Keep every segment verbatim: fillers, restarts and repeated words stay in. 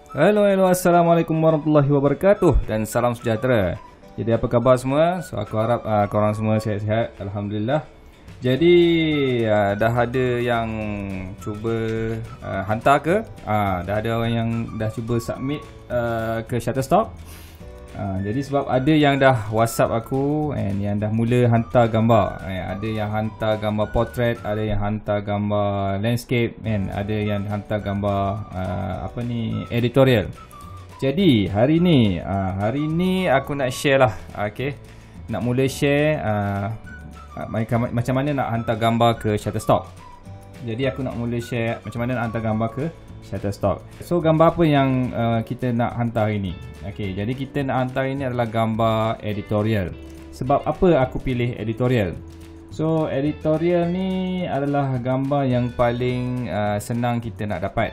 Hello, hello, Assalamualaikum warahmatullahi wabarakatuh dan salam sejahtera. Jadi apa khabar semua? So aku harap uh, korang semua sihat-sihat, Alhamdulillah. Jadi uh, dah ada yang cuba uh, hantar ke? Uh, dah ada orang yang dah cuba submit uh, ke Shutterstock. uh, Jadi sebab ada yang dah WhatsApp aku and yang dah mula hantar gambar. eh, Ada yang hantar gambar portrait, ada yang hantar gambar landscape, and ada yang hantar gambar uh, apa ni, editorial. Jadi hari ni uh, hari ni aku nak share lah, okay? Nak mula share uh, macam mana nak hantar gambar ke Shutterstock. Jadi aku nak mula share macam mana nak hantar gambar ke Shutterstock. So gambar apa yang uh, kita nak hantar hari ni? Okay, jadi kita nak hantar ini adalah gambar editorial. Sebab apa aku pilih editorial? So editorial ni adalah gambar yang paling uh, senang kita nak dapat.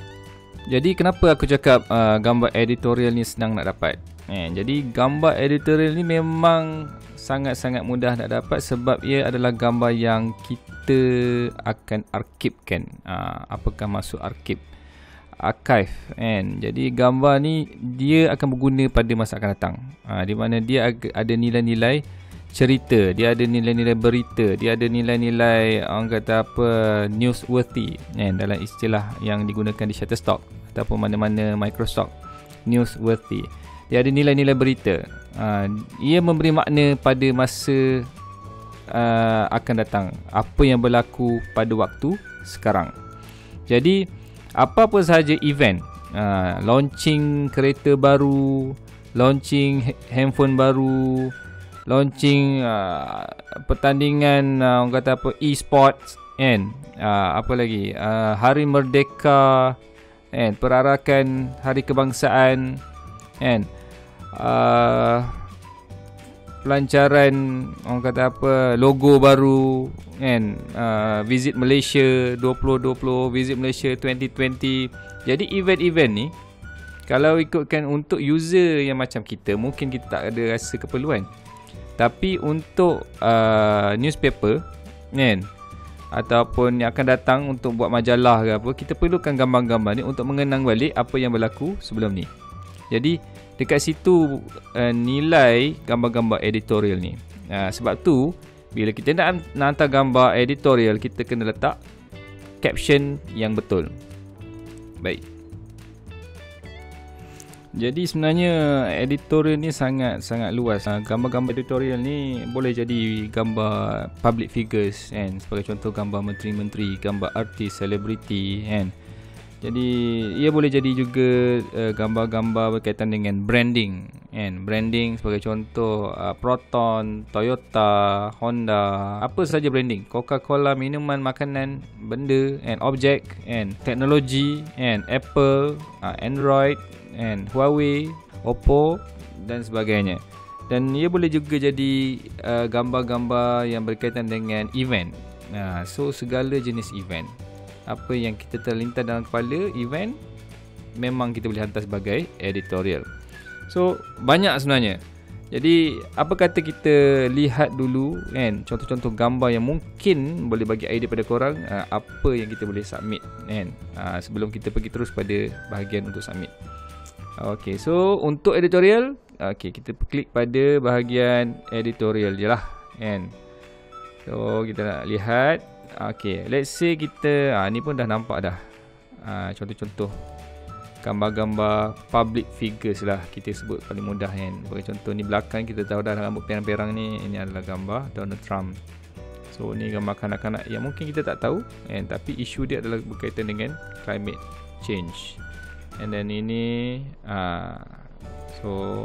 Jadi kenapa aku cakap uh, gambar editorial ni senang nak dapat? Eh, jadi gambar editorial ni memang sangat-sangat mudah nak dapat sebab ia adalah gambar yang kita akan arkibkan. Uh, apakah maksud arkib? Archive, kan? Jadi gambar ni dia akan berguna pada masa akan datang. Ha, di mana dia ada nilai-nilai cerita, dia ada nilai-nilai berita, dia ada nilai-nilai orang kata apa, newsworthy, kan? Dalam istilah yang digunakan di Shutterstock ataupun mana-mana Microsoft, newsworthy. Dia ada nilai-nilai berita. Ha, ia memberi makna pada masa uh, akan datang, apa yang berlaku pada waktu sekarang. Jadi apa-apa sahaja event, uh, launching kereta baru, launching handphone baru, launching uh, pertandingan uh, orang kata apa, e-sports, kan? Uh, apa lagi? Uh, Hari Merdeka, kan? Perarakan Hari Kebangsaan, kan? Uh, pelancaran orang kata apa, logo baru, kan? Uh, visit Malaysia dua ribu dua puluh, visit Malaysia dua ribu dua puluh. Jadi event-event ni kalau ikutkan untuk user yang macam kita, mungkin kita tak ada rasa keperluan. Tapi untuk uh, newspaper, kan, ataupun yang akan datang untuk buat majalah ke apa, kita perlukan gambar-gambar ni untuk mengenang balik apa yang berlaku sebelum ni. Jadi dekat situ uh, nilai gambar-gambar editorial ni. Uh, sebab tu bila kita nak, nak hantar gambar editorial, kita kena letak caption yang betul. Baik. Jadi sebenarnya editorial ni sangat-sangat luas. Uh, gambar-gambar editorial ni boleh jadi gambar public figures, kan? Sebagai contoh gambar menteri-menteri, gambar artis, selebriti, kan? Jadi ia boleh jadi juga uh, gambar-gambar berkaitan dengan branding, kan? Branding sebagai contoh uh, Proton, Toyota, Honda, apa saja branding, Coca-Cola, minuman, makanan, benda, and objek, and teknologi, and Apple, uh, Android, and Huawei, Oppo dan sebagainya. Dan ia boleh juga jadi uh, gambar-gambar yang berkaitan dengan event. Nah, so segala jenis event, apa yang kita terlintas dalam kepala event, memang kita boleh hantar sebagai editorial. So banyak sebenarnya. Jadi apa kata kita lihat dulu, kan, contoh-contoh gambar yang mungkin boleh bagi idea pada korang, uh, apa yang kita boleh submit, kan, uh, sebelum kita pergi terus pada bahagian untuk submit. Okay, so untuk editorial, okay, kita klik pada bahagian editorial je lah, kan. So kita nak lihat. Okay, let's say kita, ah, ni pun dah nampak dah, ah, contoh-contoh gambar-gambar public figures lah, kita sebut paling mudah, kan. Sebagai contoh ni belakang kita tahu dah rambut perang-perang ni, ini adalah gambar Donald Trump. So ni gambar kanak-kanak yang mungkin kita tak tahu, kan, tapi isu dia adalah berkaitan dengan climate change. And then ini ah, so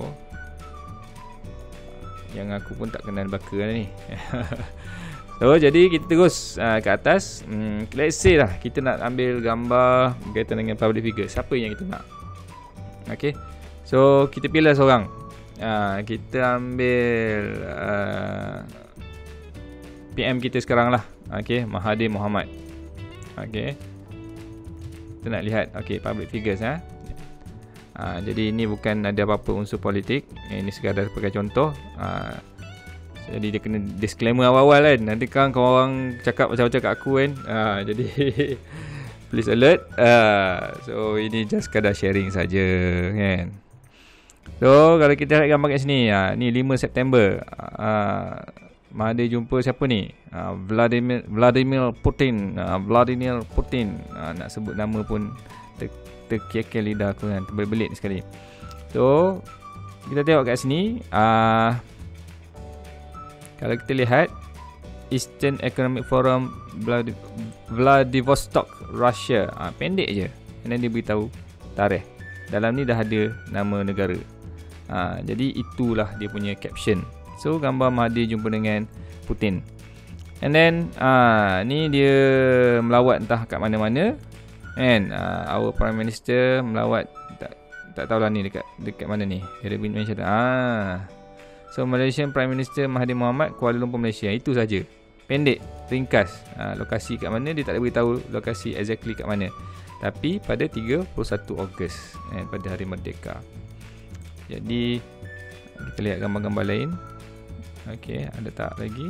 yang aku pun tak kenal baka lah ni. So jadi kita terus uh, ke atas. hmm, Let's say lah kita nak ambil gambar berkaitan dengan public figure, siapa yang kita nak. Okay, so kita pilih seorang. uh, Kita ambil uh, P M kita sekarang lah. Okay, Mahathir Mohamad. Okay, kita nak lihat. Okay, public figures, ha? uh, Jadi ini bukan ada apa-apa unsur politik, ini sekadar sebagai contoh. uh, Jadi dia kena disclaimer awal-awal, kan. Nanti kan korang cakap macam-macam kat aku, kan. ha, Jadi Please alert. Uh, so ini just sekadar sharing saja kan. So kalau kita lihat gambar kat sini, uh, ni lima September. Uh, Mahathir jumpa siapa ni? Uh, Vladimir Vladimir Putin. Uh, Vladimir Putin. Uh, nak sebut nama pun ter, terkekeh lidah aku kan, terbelit sekali. So kita tengok kat sini, uh, kalau kita lihat Eastern Economic Forum Vlad, Vladivostok, Russia. Uh, pendek je. And then dia beritahu tarikh. Dalam ni dah ada nama negara. Uh, jadi itulah dia punya caption. So gambar Mahathir jumpa dengan Putin. And then uh, ni dia melawat entah kat mana-mana. And uh, our Prime Minister melawat, tak, tak tahulah ni dekat dekat mana ni. Dia ada mention ah. So Malaysian Prime Minister Mahathir Mohamad, Kuala Lumpur, Malaysia. Itu saja. Pendek, ringkas. uh, Lokasi kat mana, dia tak ada beritahu lokasi exactly kat mana. Tapi pada tiga puluh satu Ogos, eh, pada Hari Merdeka. Jadi kita lihat gambar-gambar lain. Okey, ada tak lagi?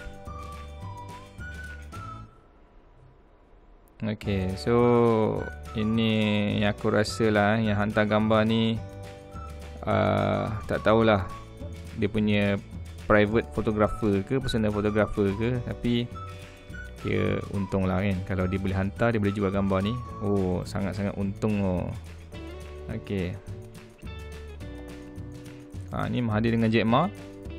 Okey, so ini yang aku rasa lah, yang hantar gambar ni uh, tak tahulah dia punya private photographer ke, personal photographer ke, tapi dia untung lah kan, kalau dia boleh hantar, dia boleh jual gambar ni. Oh, sangat-sangat untung oh. Okey. Ha, ni Mahathir dengan Jack Ma.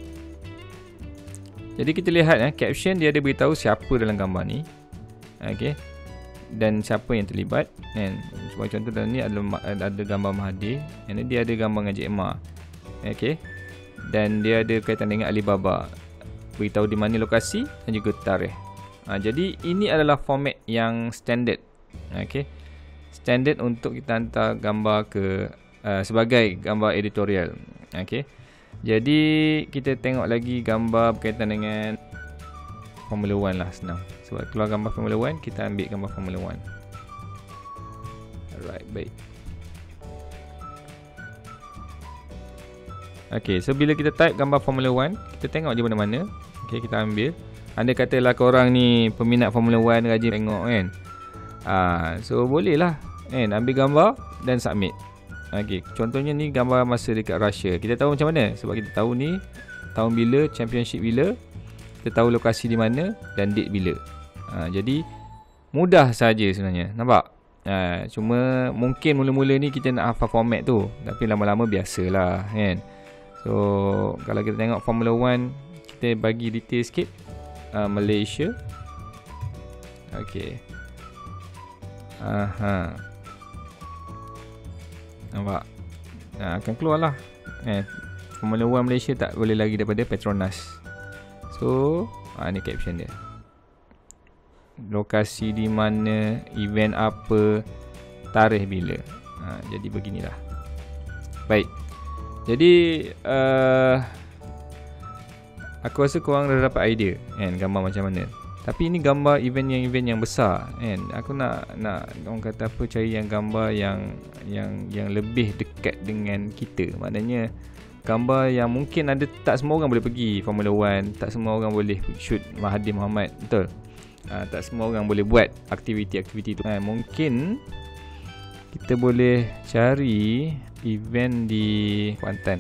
Jadi kita lihat eh, caption dia ada beritahu siapa dalam gambar ni. Okey. Dan siapa yang terlibat. And sebagai contoh dalam ni adalah ada gambar Mahathir, and dia ada gambar dengan Jack Ma. Okey. Dan dia ada kaitan dengan Alibaba. Beritahu di mana lokasi dan juga tarikh. Ha, jadi ini adalah format yang standard. Okey. Standard untuk kita hantar gambar ke uh, sebagai gambar editorial. Okey. Jadi kita tengok lagi gambar berkaitan dengan Formula One lah, senang. Sebab keluar gambar Formula One, kita ambil gambar Formula One. Alright, baik. Okay, so bila kita type gambar Formula One, kita tengok je mana-mana. Okay, kita ambil. Anda katalah korang ni peminat Formula One, rajin tengok kan. Ah, so boleh lah kan, ambil gambar dan submit. Okay, contohnya ni gambar masa dekat Russia. Kita tahu macam mana? Sebab kita tahu ni tahun bila, championship bila, kita tahu lokasi di mana dan date bila. Ha, jadi mudah saja sebenarnya. Nampak? Ha, cuma mungkin mula-mula ni kita nak hafal format tu, tapi lama-lama biasalah kan. So kalau kita tengok Formula One, kita bagi detail sikit. uh, Malaysia. Okay. Aha. Nampak? Nah, akan keluar lah eh, Formula One Malaysia tak boleh lagi daripada Petronas. So ha, ni caption dia. Lokasi di mana, event apa, tarikh bila. ha, Jadi beginilah. Baik. Jadi uh, aku rasa korang dah dapat idea kan, gambar macam mana. Tapi ini gambar event yang event yang besar kan. Aku nak nak orang kata apa, cari yang gambar yang yang yang lebih dekat dengan kita. Maknanya gambar yang mungkin ada, tak semua orang boleh pergi Formula One, tak semua orang boleh shoot Mahathir Mohamad, betul? Ha, tak semua orang boleh buat aktiviti-aktiviti tu. Ha, mungkin kita boleh cari event di Kuantan.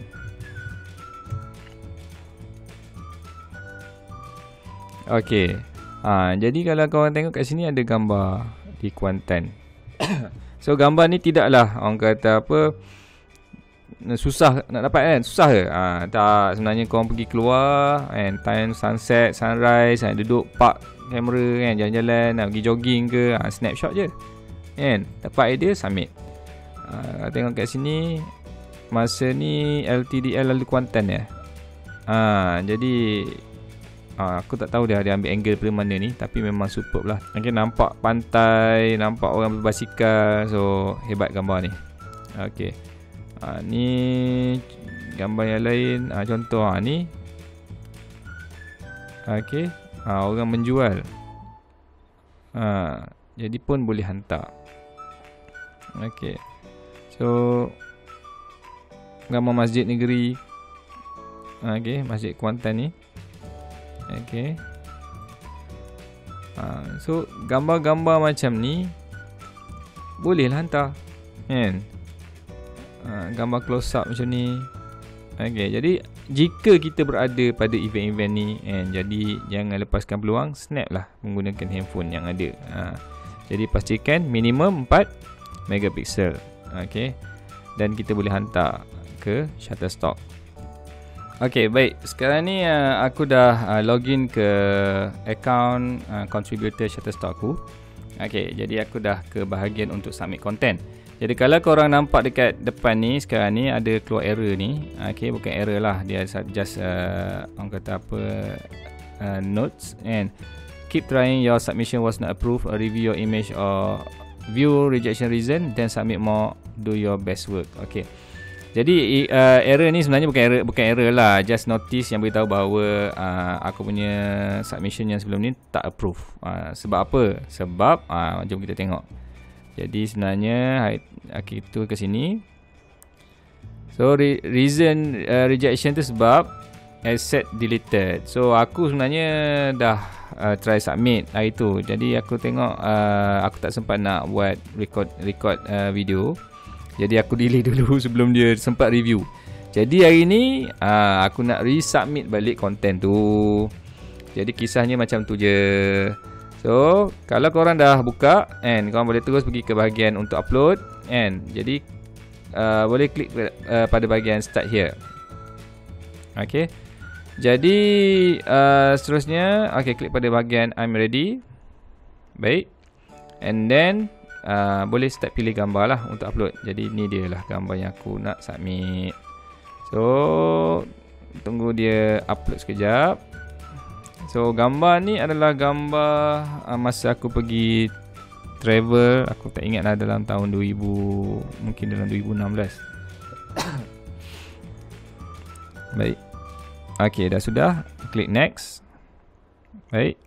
Okey. Ha, jadi kalau korang tengok kat sini ada gambar di Kuantan. So gambar ni tidaklah orang kata apa, susah nak dapat kan, susah ke? Ha, tak, sebenarnya korang pergi keluar and time sunset, sunrise, ha, duduk park kamera kan, jalan-jalan, nak pergi jogging ke, ha, snapshot je kan, dapat idea, submit. Ha, tengok kat sini masa ni L T D L lalu Kuantan ya. Ha, jadi ha, aku tak tahu dia ada ambil angle dari mana ni, tapi memang superb lah. Okay, nampak pantai, nampak orang berbasikal. So hebat gambar ni. Okay, ha, ni gambar yang lain. Ha, contoh ha, ni. Okay, ha, orang menjual. Ha, jadi pun boleh hantar. Okay, so gambar masjid negeri. Okay, masjid Kuantan ni. Okay. Ha, so gambar-gambar macam ni bolehlah hantar kan. Ha, gambar close up macam ni. Okay, jadi jika kita berada pada event-event ni kan, jadi jangan lepaskan peluang, snap lah menggunakan handphone yang ada. Ha, jadi pastikan minimum empat megapiksel. Okay, dan kita boleh hantar ke Shutterstock. Okay, baik. Sekarang ni uh, aku dah uh, login ke account uh, contributor Shutterstock aku. Okay, jadi aku dah ke bahagian untuk submit content. Jadi kalau korang nampak dekat depan ni, sekarang ni ada keluar error ni. Okay, bukan error lah, dia just uh, orang kata apa, uh, notes and keep trying, your submission was not approved, or review your image or view rejection reason, then submit more, do your best work. Okay, jadi uh, error ni sebenarnya bukan error, bukan error lah, just notice yang beritahu bahawa uh, aku punya submission yang sebelum ni tak approve. Uh, sebab apa? Sebab uh, jom kita tengok. Jadi sebenarnya itu ke sini. So re reason uh, rejection tu sebab asset deleted. So aku sebenarnya dah uh, try submit hari tu. Jadi aku tengok uh, aku tak sempat nak buat record record uh, video. Jadi aku delay dulu sebelum dia sempat review. Jadi hari ni uh, aku nak resubmit balik content tu. Jadi kisahnya macam tu je. So, kalau korang dah buka and korang boleh terus pergi ke bahagian untuk upload and jadi uh, boleh klik uh, pada bahagian start here. Okay. Jadi uh, seterusnya, okay, klik pada bahagian I'm ready. Baik. And then uh, boleh start pilih gambar lah untuk upload. Jadi ni dia lah gambar yang aku nak submit. So, tunggu dia upload sekejap. So gambar ni adalah gambar uh, masa aku pergi travel. Aku tak ingat lah, dalam tahun dua ribu, mungkin dalam dua ribu enam belas. Baik. Okay, dah sudah. Klik next. Baik.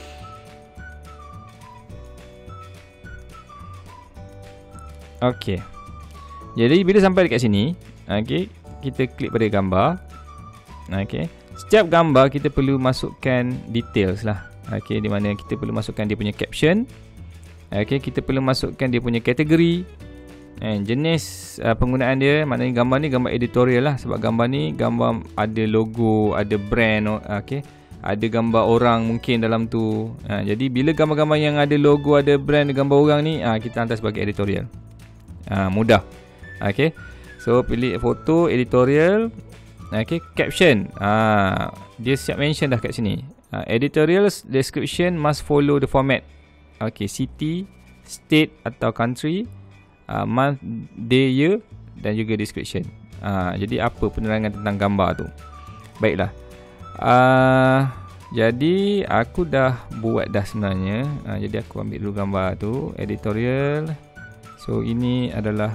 Okay. Jadi bila sampai dekat sini, okay, kita klik pada gambar. Okay. Setiap gambar kita perlu masukkan details lah. Okay, di mana kita perlu masukkan dia punya caption. Okay, kita perlu masukkan dia punya kategori and jenis uh, penggunaan dia. Maknanya gambar ni gambar editorial lah. Sebab gambar ni gambar ada logo, ada brand. Okay, ada gambar orang mungkin dalam tu. uh, Jadi bila gambar-gambar yang ada logo, ada brand, gambar orang ni, uh, kita hantar sebagai editorial. uh, Mudah. Okay, so pilih foto, editorial. Okay, caption. Ah, dia siap mention dah kat sini. Ah, editorial description must follow the format. Okay, city, state atau country, ah, month, day, year dan juga description. Ah, jadi apa penerangan tentang gambar tu? Baiklah. Ah, jadi aku dah buat dah sebenarnya. Ah, jadi aku ambil dulu gambar tu, editorial. So ini adalah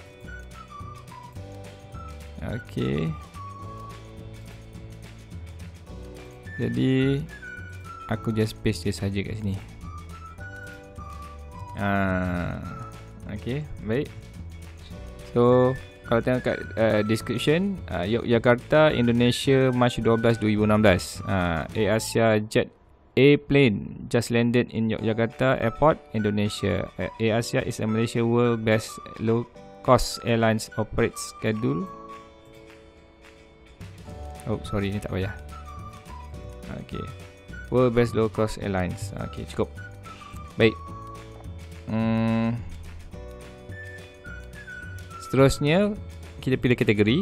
okay. Jadi aku just paste dia saja kat sini. Ah, okay, baik. So kalau tengok kat uh, description, uh, Yogyakarta, Indonesia, Mac dua belas dua ribu enam belas. uh, Air Asia Jet A plane just landed in Yogyakarta Airport, Indonesia. uh, Air Asia is a Malaysia world best low cost airlines, operates schedule. Oh sorry, ni tak payah. Okay, world best low cost airlines. Okay, cukup. Baik. Hmm. Seterusnya kita pilih kategori.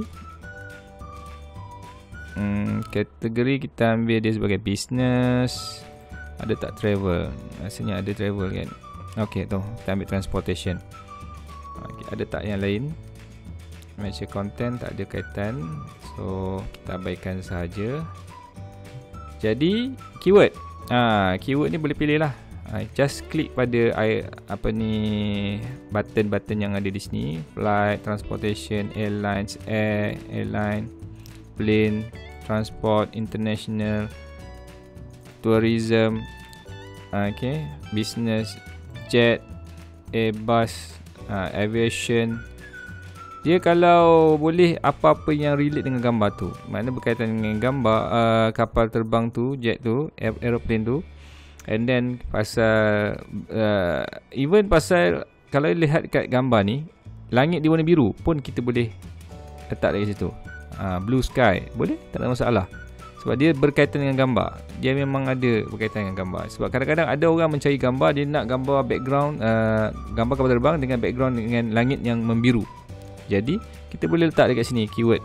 Hmm, kategori kita ambil dia sebagai business. Ada tak travel? Rasanya ada travel kan. Okay, tu kita ambil transportation. Okay, ada tak yang lain? Mention content tak ada kaitan. So kita abaikan sahaja. Jadi keyword, ah, keyword ni boleh pilih lah. Ah, just klik pada apa ni button-button yang ada di sini. Flight, transportation, airlines, air, airline, plane, transport, international, tourism, okay, business, jet, airbus, ah, aviation. Dia kalau boleh apa-apa yang relate dengan gambar tu, maknanya berkaitan dengan gambar uh, kapal terbang tu, jet tu, aeroplane tu. And then pasal uh, even pasal kalau lihat kat gambar ni, langit di warna biru pun kita boleh letak dekat situ. uh, Blue sky boleh, tak ada masalah. Sebab dia berkaitan dengan gambar. Dia memang ada berkaitan dengan gambar. Sebab kadang-kadang ada orang mencari gambar, dia nak gambar background, uh, gambar kapal terbang dengan background dengan langit yang membiru. Jadi kita boleh letak dekat sini keyword.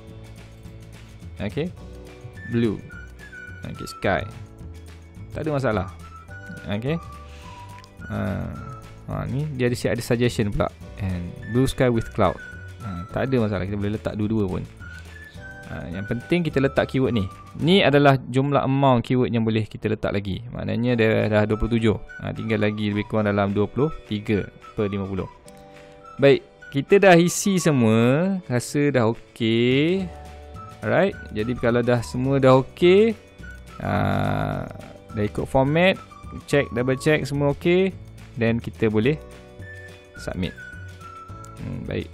Okay, blue, okay, sky, tak ada masalah. Okay, uh, ha, ni dia ada ada suggestion pula, and blue sky with cloud. Ha, tak ada masalah, kita boleh letak dua-dua pun. Ha, yang penting kita letak keyword ni. Ni adalah jumlah amount keyword yang boleh kita letak lagi. Maknanya dah, dah dua puluh tujuh. Ha, tinggal lagi lebih kurang dalam dua puluh tiga per lima puluh. Baik, kita dah isi semua. Rasa dah okey. Alright, jadi kalau dah semua dah okey, uh, dah ikut format, check, double check semua okey, then kita boleh submit. hmm, Baik.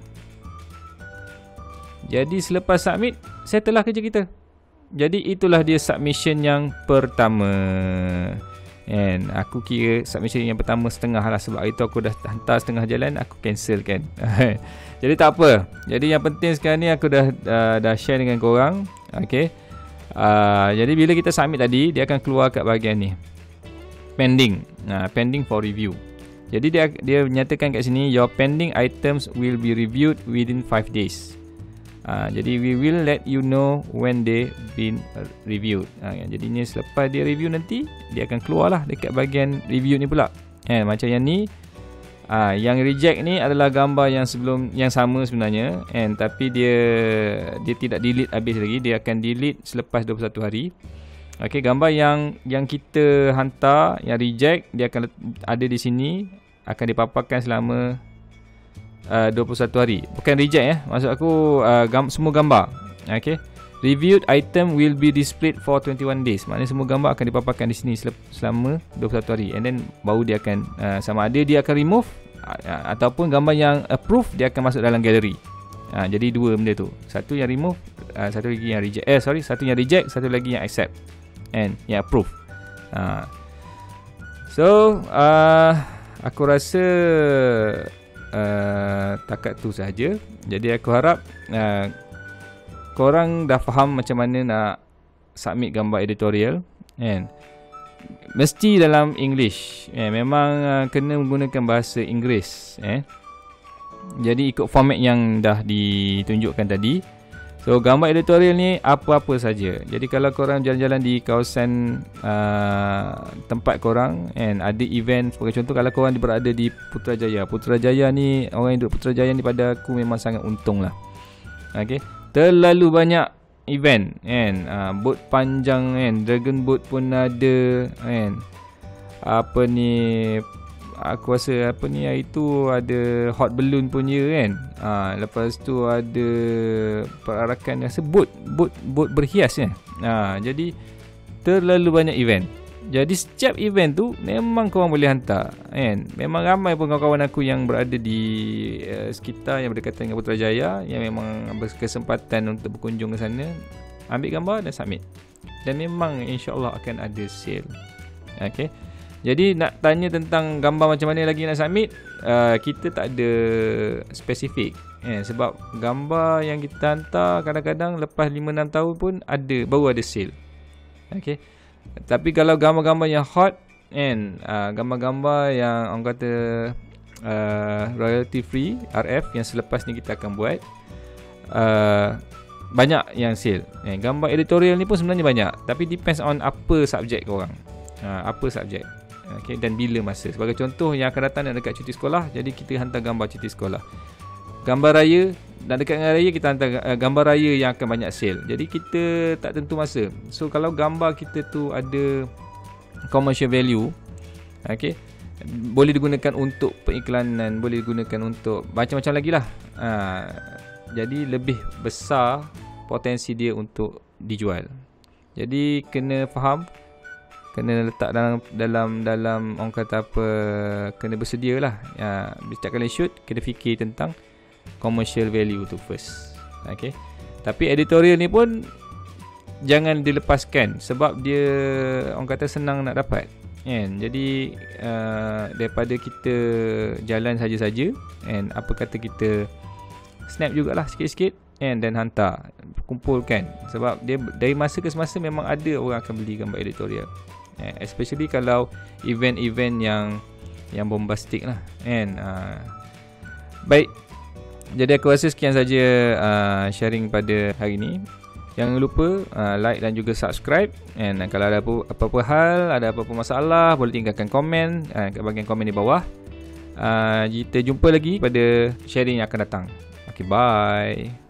Jadi selepas submit, settle lah kerja kita. Jadi itulah dia submission yang pertama. And aku kira submission yang pertama setengah lah, sebab itu aku dah hantar setengah jalan, aku cancel kan. Jadi tak apa. Jadi yang penting sekarang ni aku dah uh, dah share dengan korang. Okay, uh, jadi bila kita submit tadi, dia akan keluar kat bahagian ni, pending. uh, Pending for review. Jadi dia dia menyatakan kat sini, your pending items will be reviewed within five days. Uh, jadi we will let you know when they been reviewed. Uh, jadi ni selepas dia review nanti, dia akan keluar lah dekat bahagian review ni pula. Eh, macam yang ni, uh, yang reject ni adalah gambar yang sebelum, yang sama sebenarnya, and tapi dia dia tidak delete habis lagi, dia akan delete selepas dua puluh satu hari. Okey, gambar yang yang kita hantar yang reject, dia akan ada di sini, akan dipaparkan selama Uh, dua puluh satu hari. Bukan reject ya, maksud aku uh, gam- semua gambar. Okay, reviewed item will be displayed for twenty-one days. Maknanya semua gambar akan dipaparkan di sini sel- selama dua puluh satu hari, and then baru dia akan uh, sama ada dia akan remove uh, ataupun gambar yang approve dia akan masuk dalam gallery. uh, Jadi dua benda tu, satu yang remove, uh, satu lagi yang reject. Eh sorry, satu yang reject, satu lagi yang accept and yang approve. uh. So uh, aku rasa Uh, takat tu sahaja. Jadi aku harap uh, korang dah faham macam mana nak submit gambar editorial, and mesti dalam English. eh, Memang uh, kena menggunakan bahasa Inggeris. eh. Jadi ikut format yang dah ditunjukkan tadi. So gambar editorial ni apa-apa saja. Jadi kalau korang jalan-jalan di kawasan uh, tempat korang, and ada event, sebagai contoh kalau korang berada di Putrajaya. Putrajaya ni, orang yang duduk Putrajaya ni pada aku memang sangat untung lah. Okay, terlalu banyak event kan. uh, Boat panjang kan, dragon boat pun ada kan. Apa ni, aku rasa apa ni, hari tu ada hot balloon punya kan. ha, Lepas tu ada perarakan rasa boat Boat, boat berhias kan. ha, Jadi terlalu banyak event. Jadi setiap event tu memang korang boleh hantar kan. Memang ramai pun kawan-kawan aku yang berada di uh, sekitar yang berdekatan dengan Putrajaya, yang memang berkesempatan untuk berkunjung ke sana, ambil gambar dan submit. Dan memang insya-Allah akan ada sale. Okay, jadi nak tanya tentang gambar macam mana lagi nak submit, uh, kita tak ada spesifik. Eh, sebab gambar yang kita hantar kadang-kadang lepas lima enam tahun pun ada, baru ada sale. Okay, tapi kalau gambar-gambar yang hot and uh, gambar-gambar yang orang kata uh, royalty free R F yang selepas ni kita akan buat, uh, banyak yang sale. Eh, gambar editorial ni pun sebenarnya banyak, tapi depends on apa subjek korang. Uh, apa subjek. Okay, dan bila masa. Sebagai contoh, yang akan datang dekat cuti sekolah, jadi kita hantar gambar cuti sekolah. Gambar raya, dan dekat dengan raya kita hantar uh, gambar raya yang akan banyak sale. Jadi kita tak tentu masa. So kalau gambar kita tu ada commercial value, okay, boleh digunakan untuk periklanan, boleh digunakan untuk macam-macam lagi lah. uh, Jadi lebih besar potensi dia untuk dijual. Jadi kena faham, kena letak dalam dalam dalam orang kata apa, kena bersedia lah. Ya, setiap kali shoot kena fikir tentang commercial value tu first. Okay, tapi editorial ni pun jangan dilepaskan, sebab dia orang kata senang nak dapat. kan. Jadi uh, daripada kita jalan saja-saja, and apa kata kita snap jugalah sikit-sikit and then hantar, kumpulkan. Sebab dia dari masa ke semasa memang ada orang akan beli gambar editorial, and especially kalau event-event yang yang bombastik lah, and uh, baik. Jadi aku rasa sekian saja uh, sharing pada hari ni. Jangan lupa uh, like dan juga subscribe. And uh, kalau ada apa-apa hal, ada apa-apa masalah, boleh tinggalkan komen uh, kat bahagian komen di bawah. uh, Kita jumpa lagi pada sharing yang akan datang. Okay, bye.